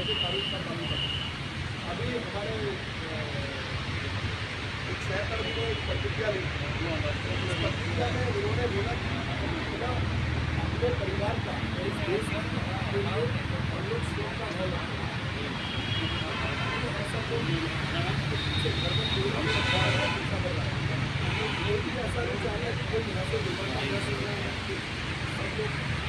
के कानून का पालन करते हैं। अभी हमारे एक सहकर्मी ने एक प्रतिक्रिया ली, उस प्रतिक्रिया में उन्होंने बोला कि अपने परिवार का और इस देश के लिए हम लोग शोक का भाव रखते हैं। ऐसा तो पीछे गड़बड़ पूरा पीछा कर रहा है, मोदी ऐसा नहीं चाह रहा कि कोई यहाँ से दुर्घटना सब लोग